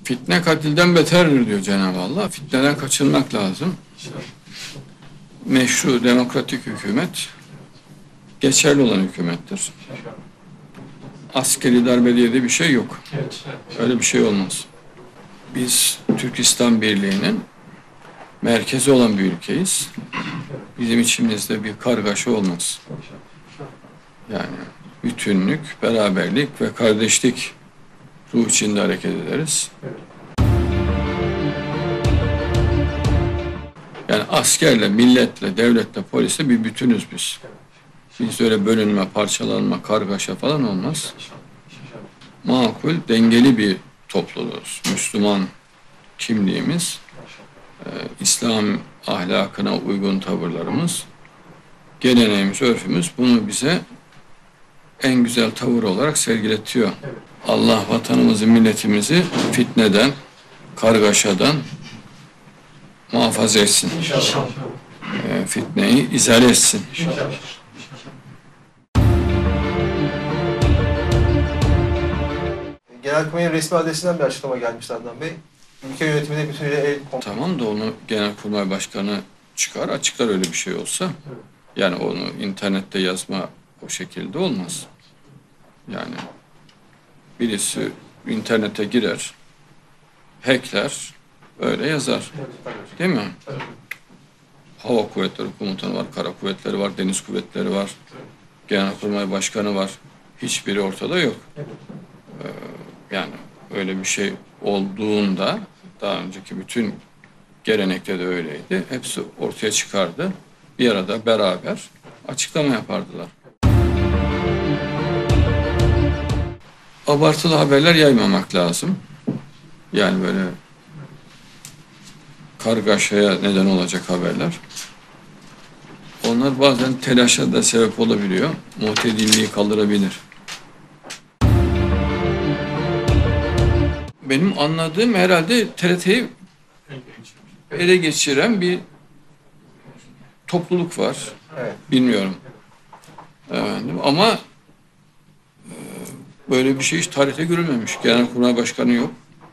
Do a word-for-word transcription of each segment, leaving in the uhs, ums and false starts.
Fitne katilden beterdir diyor Cenab-ı Allah. Fitneden kaçınmak lazım. Meşru, demokratik hükümet geçerli olan hükümettir. Askeri darbe diye de bir şey yok. Öyle bir şey olmaz. Biz Türkistan Birliği'nin merkezi olan bir ülkeyiz. Bizim içimizde bir kargaşa olmaz. Yani bütünlük, beraberlik ve kardeşlik ruh içinde hareket ederiz. Yani askerle, milletle, devletle, polisle bir bütünüz biz. Biz öyle bölünme, parçalanma, kargaşa falan olmaz. Makul, dengeli bir topluluğuz. Müslüman kimliğimiz, e, İslam ahlakına uygun tavırlarımız, geleneğimiz, örfümüz bunu bize en güzel tavır olarak sergiletiyor. Allah vatanımızı, milletimizi fitneden, kargaşadan muhafaza etsin. E, fitneyi izale etsin. Genelkurmay'ın resmi adresinden bir açıklama gelmişti Adnan Bey. Ülke yönetimine bütünüyle el... Tamam da onu Genelkurmay Başkanı çıkar, açıklar öyle bir şey olsa. Evet. Yani onu internette yazma o şekilde olmaz. Yani birisi internete girer, hackler, öyle yazar. Evet. Değil mi? Evet. Hava Kuvvetleri Komutanı var, Kara Kuvvetleri var, Deniz Kuvvetleri var, evet. Genelkurmay Başkanı var. Hiçbiri ortada yok. Evet. Ee, yani öyle bir şey olduğunda, daha önceki bütün gelenekte de öyleydi. Hepsi ortaya çıkardı. Bir arada beraber açıklama yapardılar. Abartılı haberler yaymamak lazım. Yani böyle kargaşaya neden olacak haberler. Onlar bazen telaşa da sebep olabiliyor. Muhtedilliği kaldırabilir. Benim anladığım herhalde T R T'yi ele geçiren bir topluluk var. Evet. Bilmiyorum. Efendim, ama e, böyle bir şey hiç tarihte görülmemiş. Genelkurmay Başkanı yok.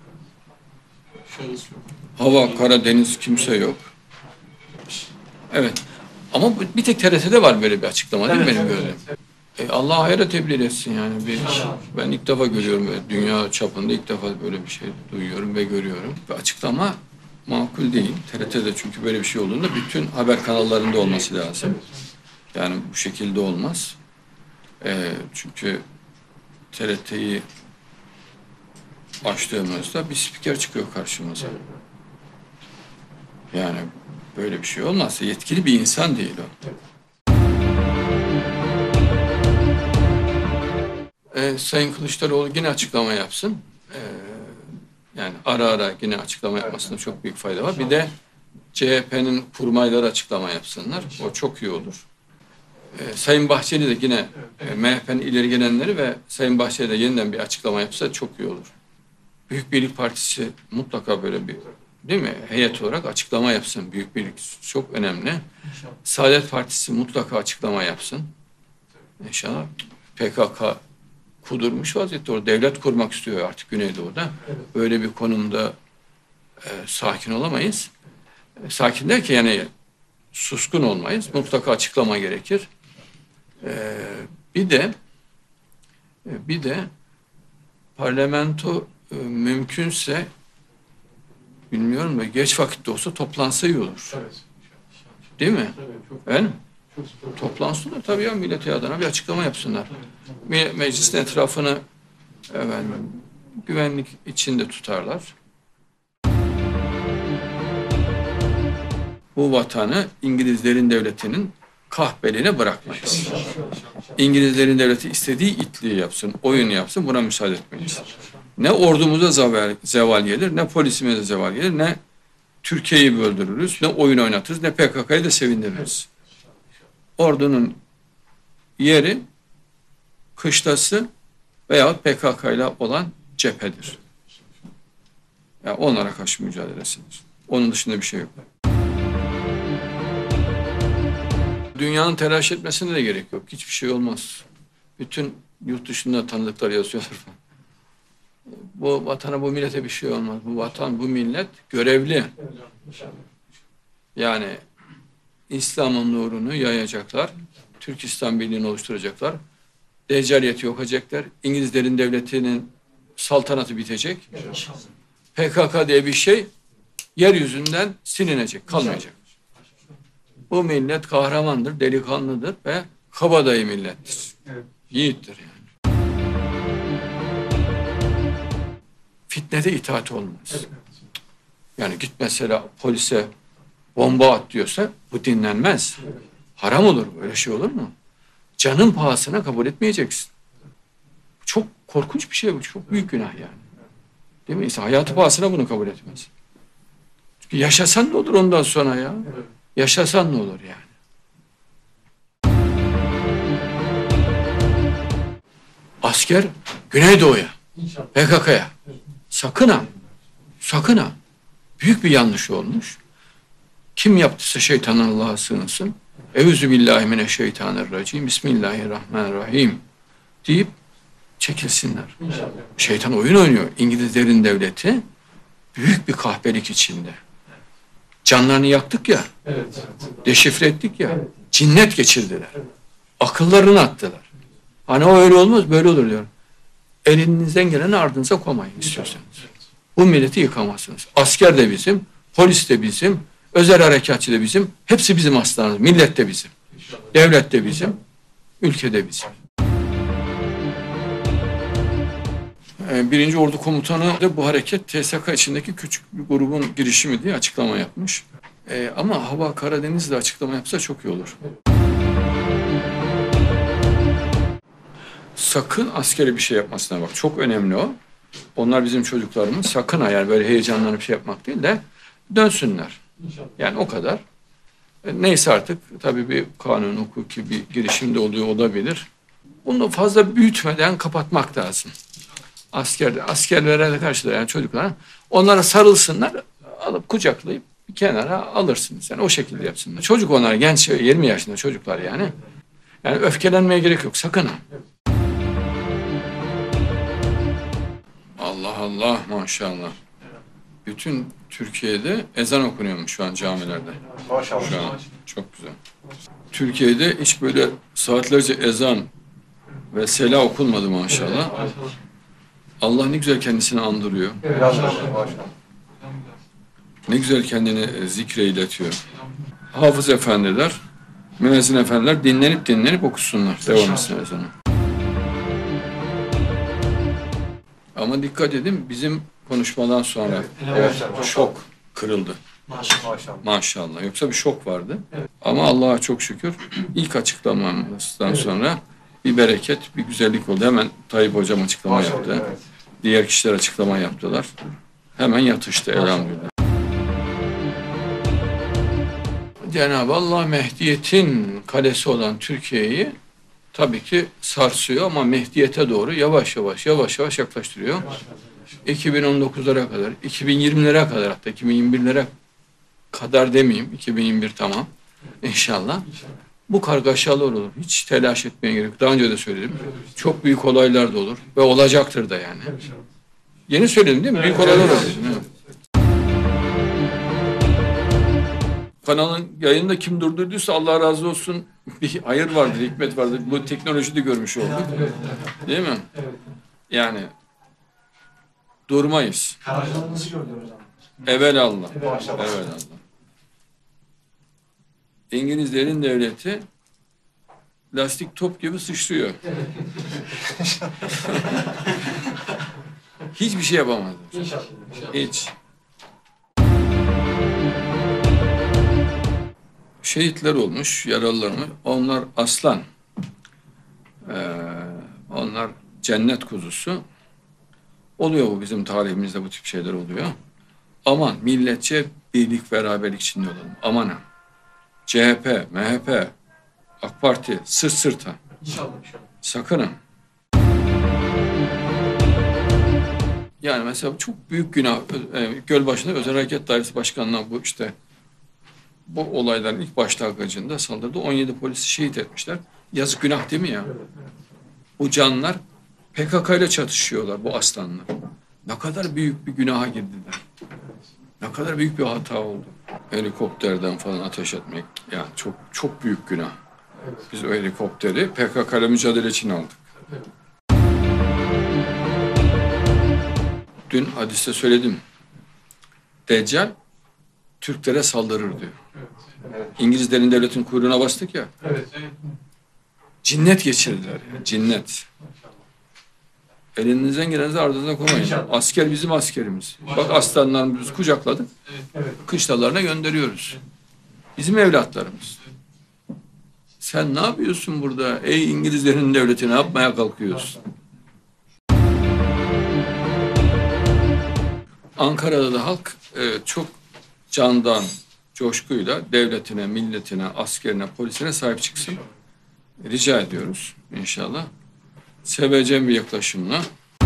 Hava, kara, deniz kimse yok. Evet. Ama bir tek T R T'de var böyle bir açıklama değil mi, evet, benim gördüğüm? Evet. E, Allah hayra tebliğ etsin yani. Bir, ben ilk defa görüyorum. Dünya çapında ilk defa böyle bir şey duyuyorum ve görüyorum. Ve açıklama makul değil. T R T'de çünkü böyle bir şey olduğunda bütün haber kanallarında olması lazım. Yani bu şekilde olmaz. E, çünkü T R T'yi açtığımızda bir spiker çıkıyor karşımıza. Yani böyle bir şey olmazsa yetkili bir insan değil o. Ee, Sayın Kılıçdaroğlu yine açıklama yapsın. Ee, yani ara ara yine açıklama yapmasında çok büyük fayda var. Bir de C H P'nin kurmayları açıklama yapsınlar. O çok iyi olur. Ee, Sayın Bahçeli de yine e, M H P'nin ileri gelenleri ve Sayın Bahçeli de yeniden bir açıklama yapsa çok iyi olur. Büyük Birlik Partisi mutlaka böyle bir, değil mi, heyet olarak açıklama yapsın. Büyük Birlik çok önemli. Saadet Partisi mutlaka açıklama yapsın. İnşallah. P K K kudurmuş vaziyette, orada devlet kurmak istiyor artık Güneydoğu'da. Böyle bir konumda e, sakin olamayız. E, sakin der ki yani suskun olmayız. Mutlaka açıklama gerekir. E, bir de e, bir de parlamento e, mümkünse, bilmiyorum da geç vakitte olsa toplansa iyi olur. Değil mi? Evet. Toplansın da tabii ya, millete adına bir açıklama yapsınlar. Me meclisin etrafını efendim, güvenlik içinde tutarlar. Bu vatanı İngilizlerin devletinin kahpeline bırakmayız. İngilizlerin devleti istediği itliği yapsın, oyun yapsın, buna müsaade etmeyiz. Ne ordumuza zeval, zeval gelir, ne polisimize zeval gelir, ne Türkiye'yi böldürürüz, ne oyun oynatırız, ne P K K'yı da sevindiririz. Ordunun yeri kışlası veya P K K'yla olan cephedir. Yani onlara karşı mücadelesidir. Onun dışında bir şey yok. Dünyanın telaş etmesine de gerek yok. Hiçbir şey olmaz. Bütün yurt dışında tanıdıklar yazıyorlar. Bu vatana, bu millete bir şey olmaz. Bu vatan, bu millet görevli. Yani İslam'ın nurunu yayacaklar. Türkistan Birliği'ni oluşturacaklar. Deccaliyeti yok edecekler. İngilizlerin devletinin saltanatı bitecek. P K K diye bir şey yeryüzünden silinecek, kalmayacak. Bu millet kahramandır, delikanlıdır ve kabadayı millettir. Yiğittir yani. Fitnede itaat olmaz. Yani git mesela polise bomba at diyorsa bu dinlenmez. Haram olur, böyle şey olur mu? Canın pahasına kabul etmeyeceksin. Çok korkunç bir şey bu, çok büyük günah yani. Değil mi? İnsan hayatı pahasına bunu kabul etmez. Çünkü yaşasan ne olur ondan sonra ya? Yaşasan ne olur yani? Asker Güneydoğu'ya, P K K'ya. Sakın ha, sakın ha. Büyük bir yanlış olmuş. Kim yaptıysa şeytan Allah'a sığınsın. Euzubillahimineşşeytanirracim. Bismillahirrahmanirrahim deyip çekilsinler. İnşallah. Şeytan oyun oynuyor. İngilizlerin devleti büyük bir kahpelik içinde. Canlarını yaktık ya, evet. Deşifre ettik ya, evet. Cinnet geçirdiler. Evet. Akıllarını attılar. Hani o öyle olmaz, böyle olur diyor. Elinizden geleni ardınıza koymayın istiyorsanız. Bu milleti yıkamazsınız. Asker de bizim, polis de bizim, özel harekatçı da bizim, hepsi bizim aslanımız. Millet de bizim, devlet de bizim, ülke de bizim. Birinci Ordu Komutanı da bu hareket T S K içindeki küçük bir grubun girişimi diye açıklama yapmış. Ee, ama Hava Karadeniz'de açıklama yapsa çok iyi olur. Sakın askeri bir şey yapmasına bak. Çok önemli o. Onlar bizim çocuklarımız. Sakın ha, yani böyle heyecanlanıp şey yapmak değil de dönsünler. Yani o kadar. E, neyse artık tabii bir kanun, hukuki bir girişimde oluyor olabilir. Bunu fazla büyütmeden kapatmak lazım. Asker, askerlere de karşı da yani çocuklara onlara sarılsınlar, alıp kucaklayıp bir kenara alırsınız. Yani o şekilde yapsınlar. Çocuk onlar, genç, yirmi yaşında çocuklar yani. Yani öfkelenmeye gerek yok, sakın ha. Allah Allah, maşallah. Bütün Türkiye'de ezan okunuyormuş şu an camilerde. Maşallah. Şu an çok güzel. Türkiye'de hiç böyle saatlerce ezan ve sela okunmadı maşallah. Allah ne güzel kendisini andırıyor. Ne güzel kendini zikreyletiyor. Hafız efendiler, müezzin efendiler dinlenip dinlenip okusunlar. Devam etsin ezanı. Ama dikkat edin, bizim konuşmadan sonra evet, o şok kırıldı. Maşallah. Maşallah. Yoksa bir şok vardı. Evet. Ama Allah'a çok şükür ilk açıklamamızdan evet. sonra bir bereket, bir güzellik oldu. Hemen Tayyip Hocam açıklama Maşallah, yaptı. Evet. Diğer kişiler açıklama yaptılar. Hemen yatıştı elhamdülillah. Cenab-ı Allah Mehdiyet'in kalesi olan Türkiye'yi tabii ki sarsıyor ama Mehdiyet'e doğru yavaş yavaş yavaş yavaş yaklaştırıyor. iki bin on dokuzlara kadar, iki bin yirmilere kadar, hatta iki bin yirmi birlere kadar demeyeyim, iki bin yirmi bir tamam inşallah. Bu kargaşalar olur. Hiç telaş etmeye gerek yok. Daha önce de söyledim. Çok büyük olaylar da olur ve olacaktır da yani. Yeni söyledim değil mi? Büyük olaylar olur. Kanalın yayında kim durdurduysa Allah razı olsun, bir hayır vardır, hikmet vardır. Bu teknolojide görmüş olduk. Değil mi? Yani durmayız. Evelallah. Evelallah. İngilizlerin devleti lastik top gibi sıçrıyor. Hiçbir şey yapamazlar. Hiç. Şehitler olmuş, yaralılar mı? Onlar aslan. Ee, onlar cennet kuzusu. Oluyor bu, bizim tarihimizde bu tip şeyler oluyor. Aman milletçe birlik beraberlik içinde olalım. Aman ha. C H P, M H P, AK Parti sırt sırta. İnşallah. Sakın ha. Yani mesela çok büyük günah. Gölbaşı'nda Özel Hareket Dairesi Başkanı'na bu işte bu olayların ilk başlangıcında saldırdı. on yedi polisi şehit etmişler. Yazık, günah değil mi ya? Bu canlar P K K ile çatışıyorlar, bu aslanlar. Ne kadar büyük bir günaha girdiler. Ne kadar büyük bir hata oldu. Helikopterden falan ateş etmek. Yani çok çok büyük günah. Biz o helikopteri P K K ile mücadele için aldık. Dün hadiste söyledim. Deccal Türklere saldırır diyor. Evet. İngilizlerin devletin kuyruğuna bastık ya. Evet. Cinnet geçirdiler. Ya, cinnet. Elinizden gelenizi ardınıza koymayın. İnşallah. Asker bizim askerimiz. Bak aslanlarımızı kucakladık. Evet. Kışlalarına gönderiyoruz. Bizim evlatlarımız. Sen ne yapıyorsun burada? Ey İngilizlerin devleti, ne yapmaya kalkıyorsun? Ankara'da da halk e, çok candan, coşkuyla devletine, milletine, askerine, polisine sahip çıksın. Rica ediyoruz inşallah. Sevecen bir yaklaşımla.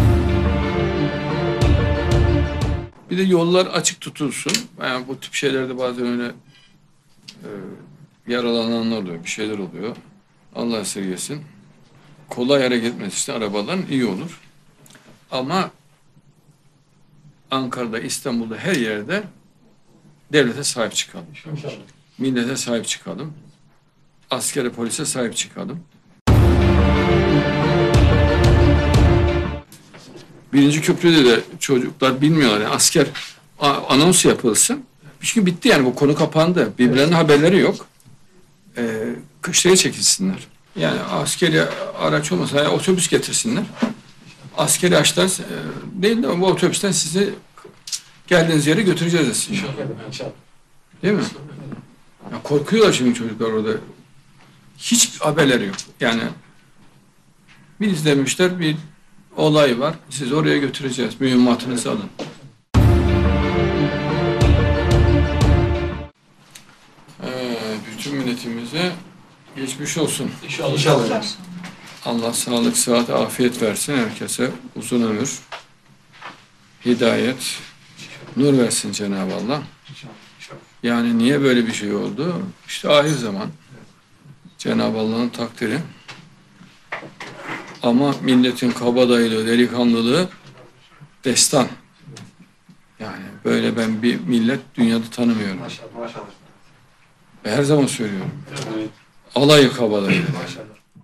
Bir de yollar açık tutulsun. Yani bu tip şeylerde bazen öyle e, yaralananlar oluyor, bir şeyler oluyor. Allah esirgesin. Kolay hareket etmesi için arabaların iyi olur. Ama Ankara'da, İstanbul'da her yerde devlete sahip çıkalım. İnşallah. Millete sahip çıkalım. Askere, polise sahip çıkalım. Birinci köprüde de çocuklar bilmiyorlar. Yani asker a- anons yapılsın. Çünkü bitti yani, bu konu kapandı. Birbirlerinin haberleri yok. Ee, kışlaya çekilsinler. Yani askeri araç olmasa yani otobüs getirsinler. Askeri araçlar e, değil de bu otobüsten sizi geldiğiniz yere götüreceğiz desinler. İnşallah. İnşallah. Değil mi? Ya korkuyorlar şimdi çocuklar orada. Hiç haberleri yok. Yani biz demişler bir olay var. Sizi oraya götüreceğiz. Mühimmatınızı alın. Ee, bütün milletimize geçmiş olsun. İnşallah. İnşallah. Allah sağlık, sıhhat, afiyet versin herkese. Uzun ömür, hidayet, nur versin Cenab-ı Allah. İnşallah. Yani niye böyle bir şey oldu? İşte ahir zaman. Cenab-ı Allah'ın takdiri. Ama milletin kabadayılığı, delikanlılığı destan. Yani böyle ben bir millet dünyada tanımıyorum. Maşallah. Maşallah. Ve her zaman söylüyorum. Evet. Alayı kabadayı. Maşallah.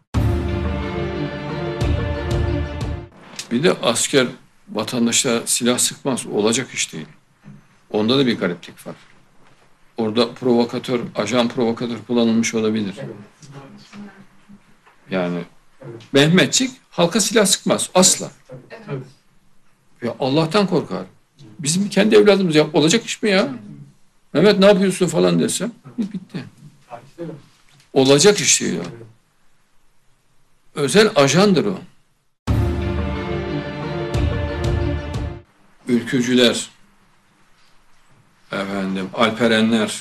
Bir de asker vatandaşa silah sıkmaz. Olacak iş değil. Onda da bir gariplik var. Orada provokatör, ajan provokatör kullanılmış olabilir. Yani Mehmetçik halka silah sıkmaz. Asla. Evet. Ya Allah'tan korkar. Bizim kendi evladımız yap. Olacak iş mi ya? Mehmet ne yapıyorsun falan desem. Bitti. Olacak iş değil o. Özel ajandır o. Ülkücüler, efendim, Alperenler,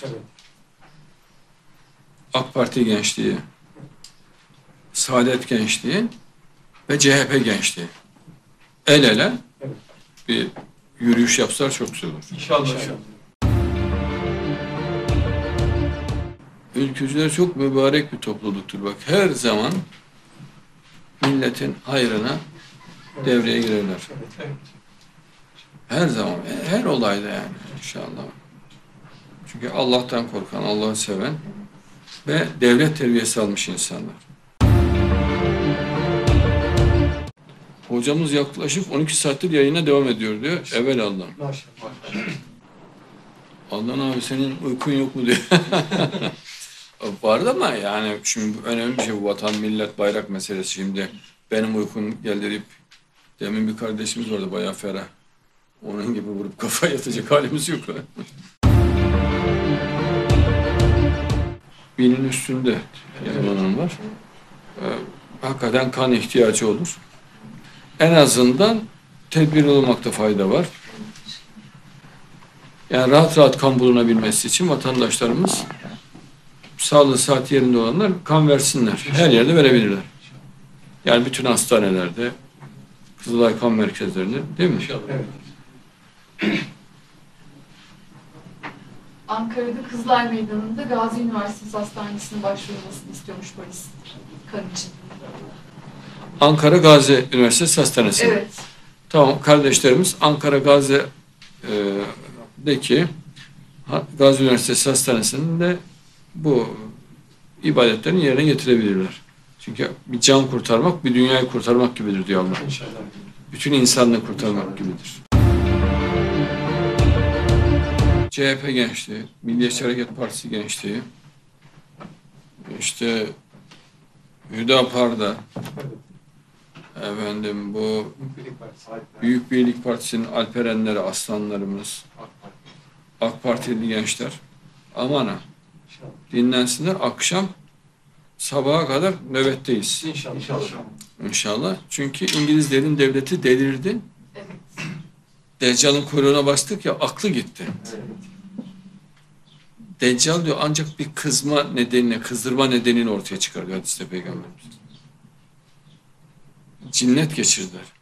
AK Parti gençliği, Saadet gençliği ve C H P gençliği el ele bir yürüyüş yapsalar çok güzel olur. İnşallah. Ülkücüler çok mübarek bir topluluktur. Bak her zaman milletin hayrına devreye girerler. Her zaman, her olayda yani inşallah. Çünkü Allah'tan korkan, Allah'ı seven ve devlet terbiyesi almış insanlar. Hocamız yaklaşık on iki saattir yayına devam ediyor diyor. Evelallah. Maşallah. Adnan abi senin uykun yok mu diyor. Vardı ama yani şimdi önemli bir şey bu vatan, millet, bayrak meselesi şimdi. Benim uykum geldi deyip demin bir kardeşimiz vardı bayağı ferah. Onun gibi vurup kafaya yatacak halimiz yok. Binin üstünde yaralananlar var. Ee, hakikaten kan ihtiyacı olur. En azından tedbirli olmakta fayda var. Yani rahat rahat kan bulunabilmesi için vatandaşlarımız sağlığı saat yerinde olanlar kan versinler. Her yerde verebilirler. Yani bütün hastanelerde, Kızılay kan merkezlerinde değil mi? İnşallah. Evet. Ankara'da Kızılay Meydanı'nda Gazi Üniversitesi Hastanesi'ne başvurulmasını istiyormuş polis kan için. Ankara Gazi Üniversitesi Hastanesi. Evet. Tamam, kardeşlerimiz Ankara Gazi'deki Gazi Üniversitesi Hastanesi'nde bu ibadetlerin yerine getirebilirler. Çünkü bir can kurtarmak, bir dünyayı kurtarmak gibidir diyor Allah. İnşallah. Bütün insanlığı kurtarmak gibidir. C H P gençliği, Milliyetçi Hareket Partisi gençliği, işte Hüdapar'da, efendim bu Büyük Birlik Partisi'nin alperenleri, aslanlarımız, AK Partili gençler, aman ha, dinlensinler, akşam sabaha kadar nöbetteyiz. İnşallah. İnşallah. İnşallah. Çünkü İngilizlerin devleti delirdi. Evet. Deccal'ın kuyruğuna bastık ya, aklı gitti. Deccal diyor ancak bir kızma nedenine, kızdırma nedenini ortaya çıkarıyor hadiste Peygamberimiz. Cinnet geçirdiler.